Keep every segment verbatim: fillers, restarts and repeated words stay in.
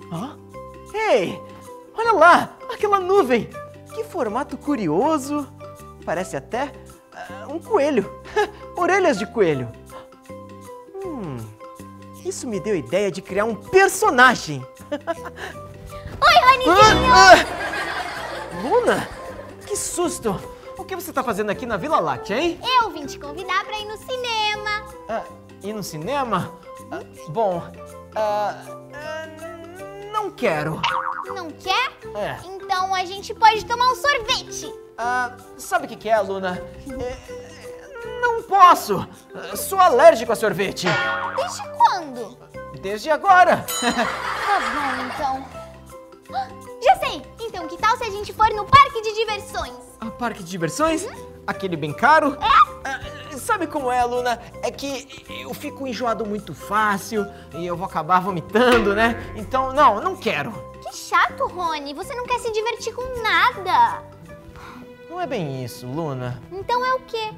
Hã? Ei, olha lá, aquela nuvem. Que formato curioso. Parece até uh, um coelho. Orelhas de coelho. Hum, isso me deu a ideia de criar um personagem. Oi, Ronizinho! Ah, ah. Luna, que susto. O que você está fazendo aqui na Vila Láctea, hein? Eu vim te convidar para ir no cinema. Ah, ir no cinema? Ah, bom, ah, ah, não quero. Não quer? É. Então a gente pode tomar um sorvete. Ah, sabe o que, que é, Luna? É, não posso. Sou alérgico a sorvete. Desde quando? Desde agora. Tá bom, então. Já sei! Então, que tal se a gente for no parque de diversões? Ah, parque de diversões? Uhum. Aquele bem caro? É? Ah, sabe como é, Luna? É que eu fico enjoado muito fácil e eu vou acabar vomitando, né? Então, não, não quero. Que chato, Rony. Você não quer se divertir com nada. Não é bem isso, Luna. Então é o quê?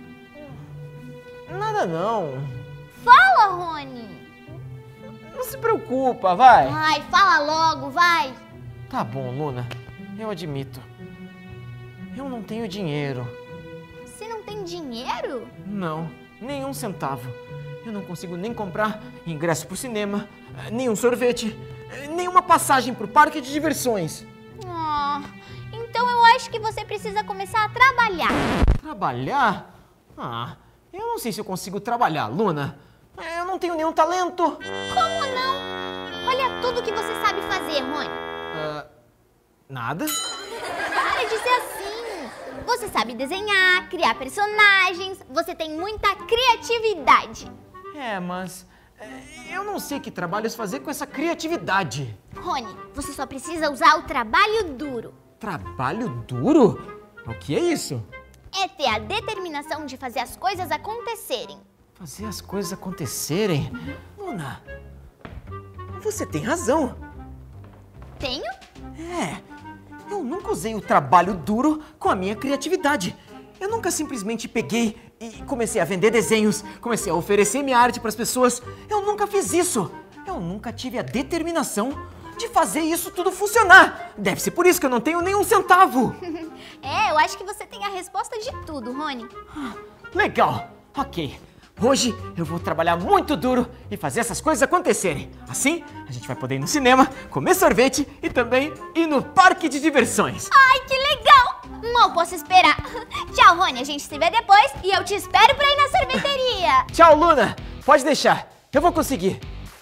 Nada não. Fala, Rony. Não se preocupa, vai. Ai, fala logo, vai. Tá bom, Luna. Eu admito. Eu não tenho dinheiro. Você não tem dinheiro? Não, nenhum centavo. Eu não consigo nem comprar ingresso pro cinema, nem um sorvete, nem uma passagem pro parque de diversões. Ah, então eu acho que você precisa começar a trabalhar. Trabalhar? Ah, eu não sei se eu consigo trabalhar, Luna. Eu não tenho nenhum talento. Como não? Olha tudo que você sabe fazer, Rony. Uh, nada? Para de ser assim. Você sabe desenhar, criar personagens, você tem muita criatividade. É, mas eu não sei que trabalhos fazer com essa criatividade. Rony, você só precisa usar o trabalho duro. Trabalho duro? O que é isso? É ter a determinação de fazer as coisas acontecerem. Fazer as coisas acontecerem? Luna, você tem razão. Tenho? É, eu nunca usei o trabalho duro com a minha criatividade. Eu nunca simplesmente peguei e comecei a vender desenhos, comecei a oferecer minha arte para as pessoas. Eu nunca fiz isso. Eu nunca tive a determinação de fazer isso tudo funcionar. Deve ser por isso que eu não tenho nenhum centavo. É, eu acho que você tem a resposta de tudo, Rony. Legal, ok. Hoje eu vou trabalhar muito duro e fazer essas coisas acontecerem. Assim, a gente vai poder ir no cinema, comer sorvete e também ir no parque de diversões. Ai, que legal! Mal posso esperar. Tchau, Rony. A gente se vê depois e eu te espero pra ir na sorveteria. Tchau, Luna. Pode deixar. Eu vou conseguir.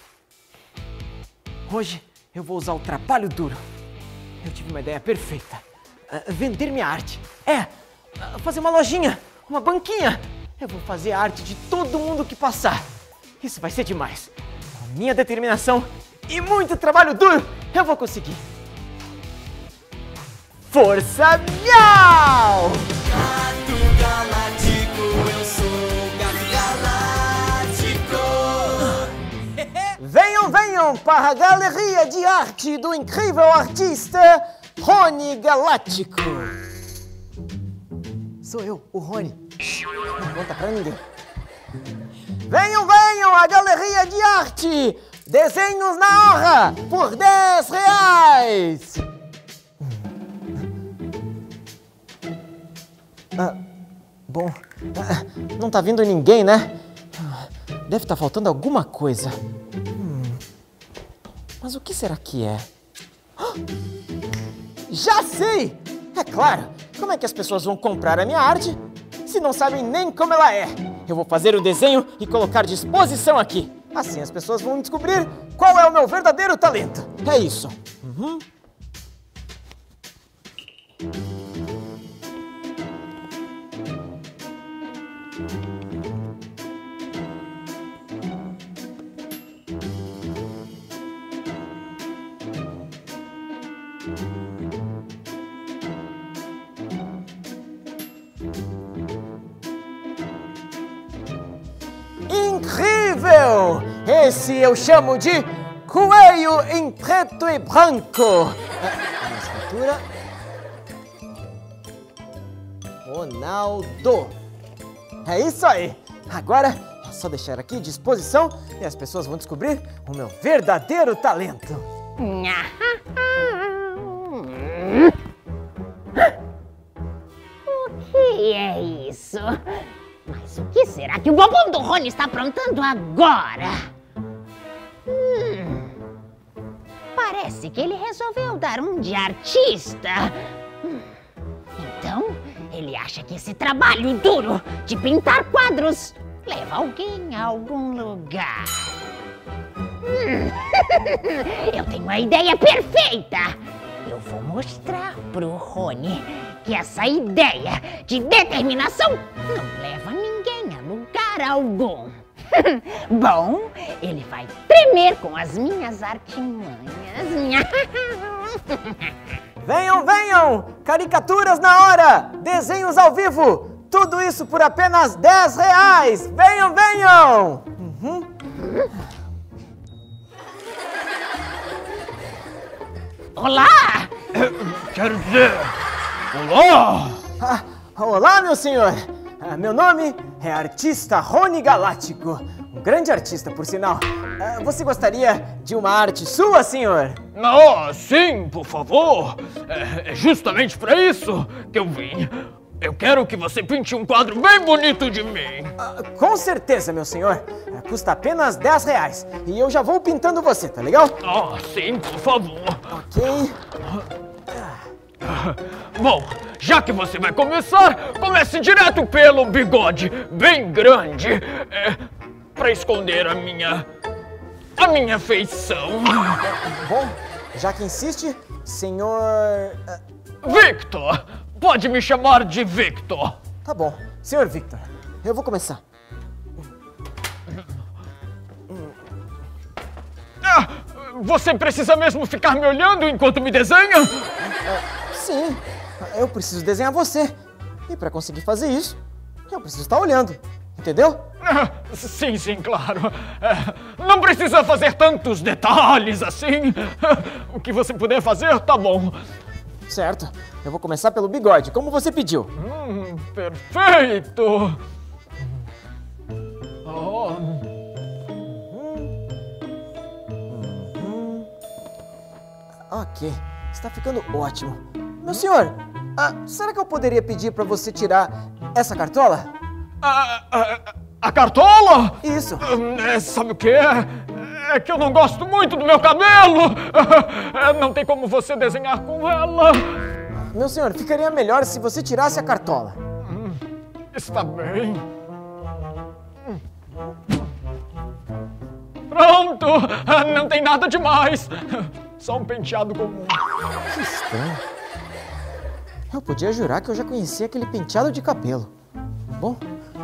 Hoje eu vou usar o trabalho duro. Eu tive uma ideia perfeita. Uh, vender minha arte. É, uh, fazer uma lojinha, uma banquinha. Eu vou fazer a arte de todo mundo que passar. Isso vai ser demais. Com minha determinação e muito trabalho duro, eu vou conseguir. Força Miau! Gato Galáctico, eu sou Gato Galáctico. Venham, venham para a galeria de arte do incrível artista Rony Galáctico. Sou eu, o Rony. Não conta pra ninguém. Venham, venham à galeria de arte. Desenhos na hora por dez reais. Ah, bom, ah, não tá vindo ninguém, né? Deve estar faltando alguma coisa. Hum, mas o que será que é? Já sei! É claro! Como é que as pessoas vão comprar a minha arte se não sabem nem como ela é? Eu vou fazer o desenho e colocar de exposição aqui. Assim as pessoas vão descobrir qual é o meu verdadeiro talento. É isso. Uhum. Incrível! Esse eu chamo de coelho em preto e branco. A escritura Ronaldo. É isso aí. Agora é só deixar aqui de exposição e as pessoas vão descobrir o meu verdadeiro talento. O que é isso? Mas o que será que o bombom do Rony está aprontando agora? Hum, parece que ele resolveu dar um de artista. Hum, então, ele acha que esse trabalho duro de pintar quadros leva alguém a algum lugar. Hum, eu tenho a ideia perfeita! Eu vou mostrar pro Rony que essa ideia de determinação não leva ninguém a lugar algum. Bom, ele vai tremer com as minhas artimanhas. Venham, venham! Caricaturas na hora! Desenhos ao vivo! Tudo isso por apenas dez reais! Venham, venham! Uhum. Olá! Quero dizer, olá! Ah, olá, meu senhor! Ah, meu nome é Artista Rony Galáctico. Um grande artista, por sinal. Ah, você gostaria de uma arte sua, senhor? Ah, sim, por favor. É, é justamente para isso que eu vim. Eu quero que você pinte um quadro bem bonito de mim. Ah, com certeza, meu senhor. Ah, custa apenas dez reais. E eu já vou pintando você, tá legal? Ah, sim, por favor. Ok. Bom, já que você vai começar, comece direto pelo bigode, bem grande, é, para esconder a minha, a minha feição. Bom, já que insiste, senhor... ah, Victor, pode me chamar de Victor. tá bom, senhor Victor, eu vou começar. Ah, você precisa mesmo ficar me olhando enquanto me desenha? Sim, eu preciso desenhar você. E para conseguir fazer isso, eu preciso estar olhando, entendeu? Ah, sim, sim, claro. É, não precisa fazer tantos detalhes assim. O que você puder fazer, tá bom. Certo, eu vou começar pelo bigode, como você pediu. Hum, perfeito. Oh. Ok, está ficando ótimo. Meu senhor, ah, será que eu poderia pedir para você tirar essa cartola? A, a, a cartola? Isso. Hum, é, sabe o que é? É que eu não gosto muito do meu cabelo. É, não tem como você desenhar com ela. Meu senhor, ficaria melhor se você tirasse a cartola. Hum, está bem. Hum. Pronto! Não tem nada demais. Só um penteado comum. Que estranho. Eu podia jurar que eu já conhecia aquele penteado de cabelo. Bom,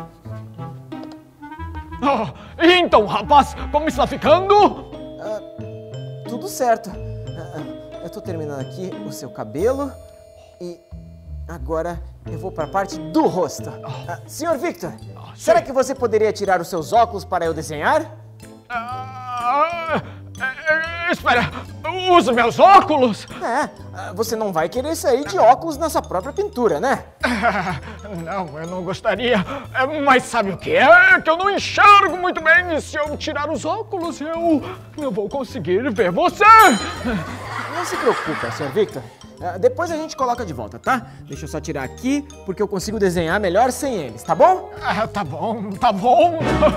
Oh, então, rapaz, como está ficando? tudo certo. Ah, ah, eu tô terminando aqui o seu cabelo e agora eu vou para a parte do rosto. Ah, senhor Victor, será que você poderia tirar os seus óculos para eu desenhar? Ah, é, espera, usa meus óculos? É, ah, você não vai querer sair de óculos nessa própria pintura, né? Não, eu não gostaria. É, mas sabe o que é? Que eu não enxergo muito bem e se eu tirar os óculos, eu não vou conseguir ver você. Não se preocupe, senhor Victor. Ah, depois a gente coloca de volta, tá? Deixa eu só tirar aqui, porque eu consigo desenhar melhor sem eles, tá bom? Ah, tá bom, tá bom.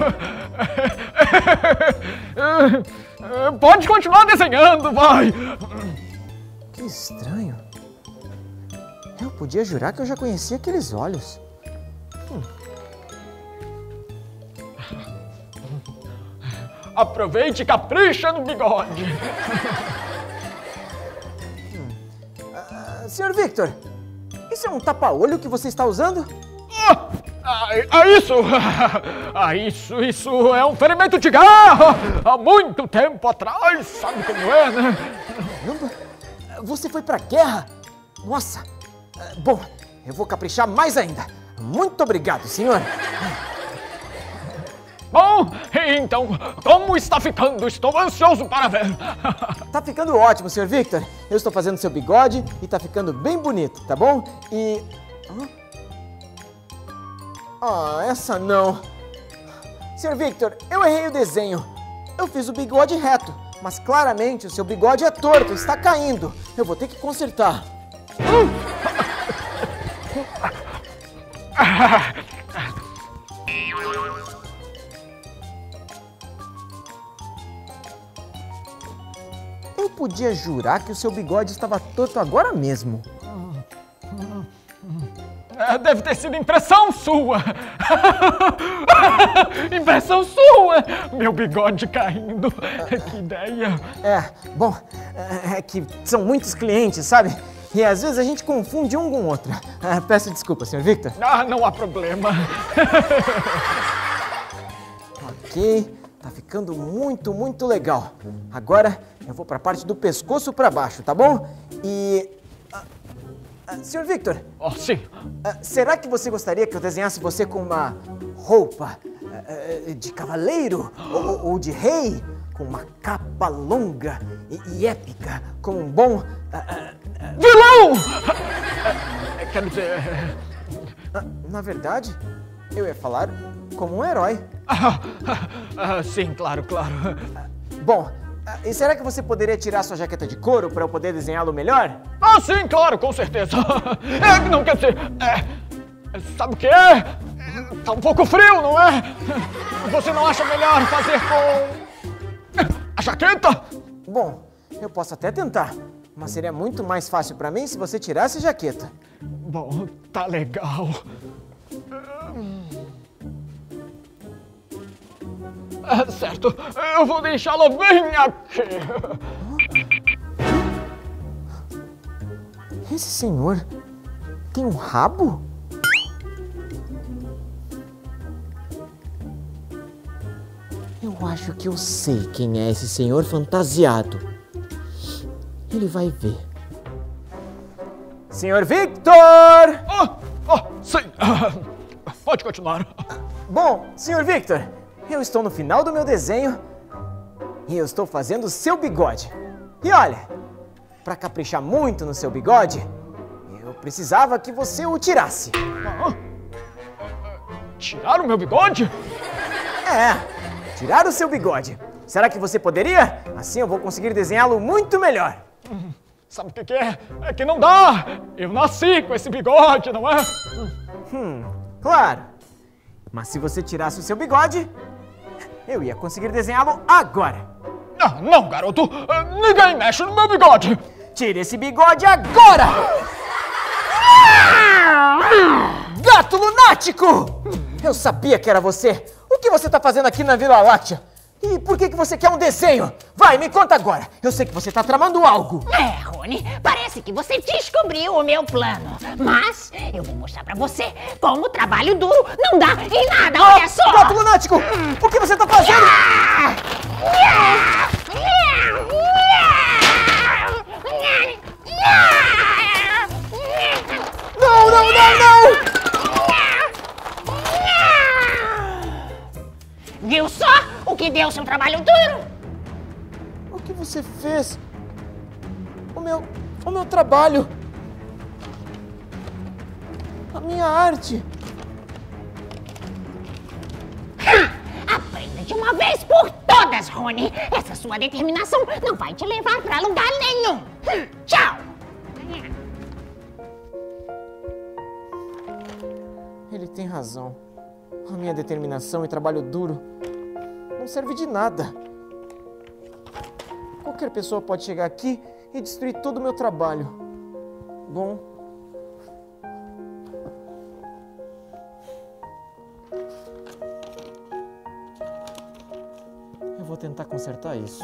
Pode continuar desenhando, vai. Que estranho. Eu podia jurar que eu já conhecia aqueles olhos. Hum. Aproveite e capricha no bigode. Ah, senhor Victor, isso é um tapa-olho que você está usando? Ah, ah, ah, isso! Ah, isso, isso é um ferimento de guerra! Há muito tempo atrás, sabe como é, né? Caramba, você foi pra guerra? Nossa! Ah, bom, eu vou caprichar mais ainda. Muito obrigado, senhor. Bom, então, como está ficando? Estou ansioso para ver. Tá ficando ótimo, senhor Victor. Eu estou fazendo seu bigode e tá ficando bem bonito, tá bom? E... Ah, essa não. senhor Victor, eu errei o desenho. Eu fiz o bigode reto, Mas claramente o seu bigode é torto, está caindo. Eu vou ter que consertar. Eu podia jurar que o seu bigode estava torto agora mesmo. É, deve ter sido impressão sua. Impressão sua. Meu bigode caindo. Que ideia. É, bom, é que são muitos clientes, sabe? E às vezes a gente confunde um com o outro. Ah, peço desculpa, senhor Victor. Ah, não há problema. Ok, tá ficando muito, muito legal. Agora eu vou pra parte do pescoço pra baixo, tá bom? E... ah, ah, senhor Victor, Oh, sim. ah, será que você gostaria que eu desenhasse você com uma roupa ah, ah, de cavaleiro ou, ou de rei? Com uma capa longa e, e épica, como um bom... ah, ah, Vilão! É, quero dizer... ah, na verdade, eu ia falar como um herói. Ah, ah, sim, claro, claro. Bom, ah, e será que você poderia tirar sua jaqueta de couro para eu poder desenhá-lo melhor? Ah, sim, claro, com certeza. É, não quer dizer... É, sabe o que é? Tá um pouco frio, não é? Você não acha melhor fazer com... a jaqueta? Bom, eu posso até tentar, mas seria muito mais fácil para mim se você tirasse a jaqueta. Bom, tá legal. É, certo, eu vou deixá-la bem aqui. Esse senhor tem um rabo? Eu acho que eu sei quem é esse senhor fantasiado. Ele vai ver. Senhor Victor! Ah, ah, sim. Ah, pode continuar. Bom, senhor Victor, eu estou no final do meu desenho e eu estou fazendo o seu bigode. E olha, para caprichar muito no seu bigode, eu precisava que você o tirasse. Ah, tirar o meu bigode? É, tirar o seu bigode. Será que você poderia? Assim eu vou conseguir desenhá-lo muito melhor. Hum, sabe o que, que é? É que não dá! Eu nasci com esse bigode, não é? Hum, claro. Mas se você tirasse o seu bigode, eu ia conseguir desenhá-lo agora. Ah, não, garoto! Ninguém mexe no meu bigode! Tire esse bigode agora! Gato lunático! Eu sabia que era você! O que você está fazendo aqui na Vila Láctea? E por que, que você quer um desenho? Vai, me conta agora! Eu sei que você está tramando algo! É, Rony, parece que você descobriu o meu plano. Mas eu vou mostrar pra você como o trabalho duro não dá em nada, olha só! Gato lunático! O que você está fazendo? Não, não, não, não! Viu só o que deu seu trabalho duro? O que você fez? O meu... o meu trabalho. A minha arte. Aprenda de uma vez por todas, Rony. Essa sua determinação não vai te levar pra lugar nenhum. Tchau! Ele tem razão. A minha determinação e trabalho duro não serve de nada. Qualquer pessoa pode chegar aqui e destruir todo o meu trabalho. Bom... eu vou tentar consertar isso.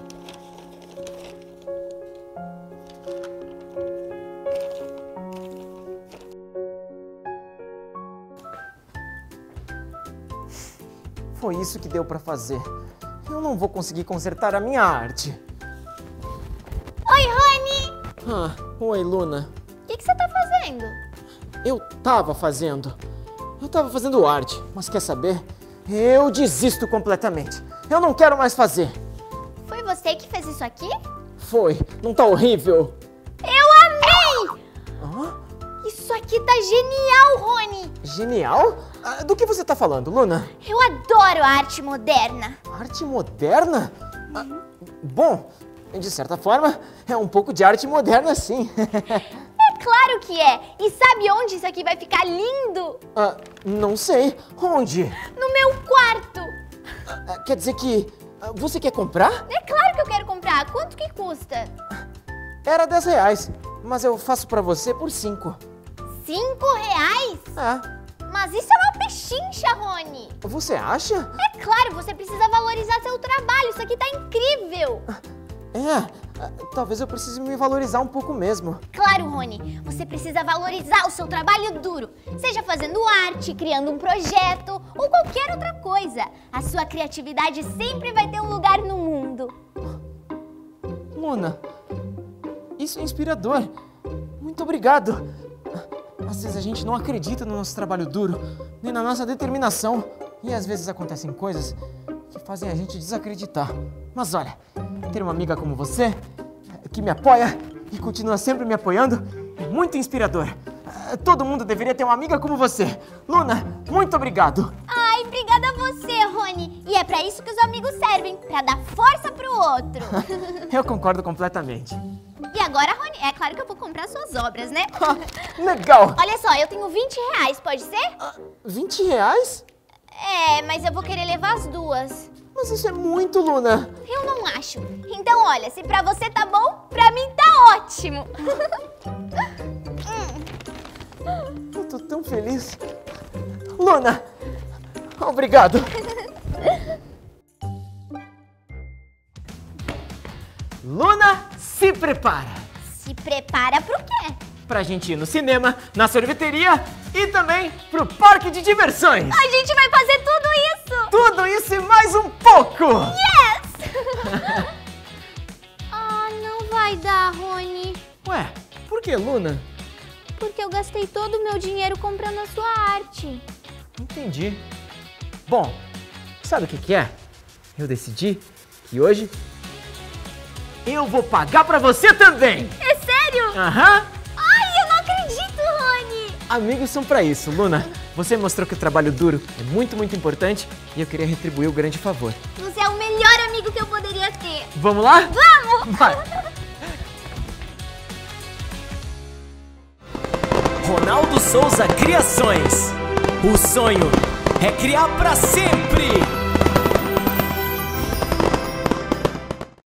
Foi isso que deu pra fazer. Eu não vou conseguir consertar a minha arte. Oi, Rony! Ah, oi, Luna. O que, que você tá fazendo? Eu tava fazendo. Eu tava fazendo arte, mas quer saber? Eu desisto completamente. Eu não quero mais fazer. Foi você que fez isso aqui? Foi. Não tá horrível? Eu amei! Hã? Isso aqui tá genial, Rony! Genial? Ah, do que você tá falando, Luna? Eu adoro a arte moderna. Arte moderna? Ah, bom, de certa forma, é um pouco de arte moderna, sim. É claro que é! E sabe onde isso aqui vai ficar lindo? Ah, não sei. Onde? No meu quarto! Ah, quer dizer que ah, você quer comprar? É claro que eu quero comprar. Quanto que custa? Era dez reais, mas eu faço pra você por cinco. Cinco reais? É. Mas isso é uma pechincha, Rony. Você acha? É claro, você precisa valorizar seu trabalho. Isso aqui tá incrível. É, ah, talvez eu precise me valorizar um pouco mesmo. Claro, Rony, você precisa valorizar o seu trabalho duro. Seja fazendo arte, criando um projeto ou qualquer outra coisa. A sua criatividade sempre vai ter um lugar no mundo. Luna, isso é inspirador. Muito obrigado. Às vezes a gente não acredita no nosso trabalho duro, nem na nossa determinação. E às vezes acontecem coisas que fazem a gente desacreditar. Mas olha, ter uma amiga como você, que me apoia e continua sempre me apoiando, é muito inspirador. Todo mundo deveria ter uma amiga como você. Luna, muito obrigado. Ai, obrigada a você, Rony. E é pra isso que os amigos servem, pra dar força pro outro. Eu concordo completamente. E agora, Rony, é claro que eu vou comprar suas obras, né? Legal. Olha só, eu tenho vinte reais, pode ser? vinte reais? É, mas eu vou querer levar as duas. Mas isso é muito, Luna. Eu não acho. Então, olha, se pra você tá bom, pra mim tá ótimo. Eu tô tão feliz. Luna, obrigado. Luna, se prepara. Se prepara pro quê? Pra gente ir no cinema, na sorveteria e também pro parque de diversões. A gente vai fazer tudo isso! Tudo isso e mais um pouco! Yes! Ah, não vai dar, Rony. Ué, por que, Luna? Porque eu gastei todo o meu dinheiro comprando a sua arte. Entendi. Bom, sabe o que que é? Eu decidi que hoje eu vou pagar pra você também! É sério? Aham! Ai, eu não acredito, Rony! Amigos são pra isso, Luna. Você mostrou que o trabalho duro é muito, muito importante e eu queria retribuir o grande favor. Você é o melhor amigo que eu poderia ter. Vamos lá? Vamos! Vai! Ronaldo Souza Criações. O sonho é criar pra sempre.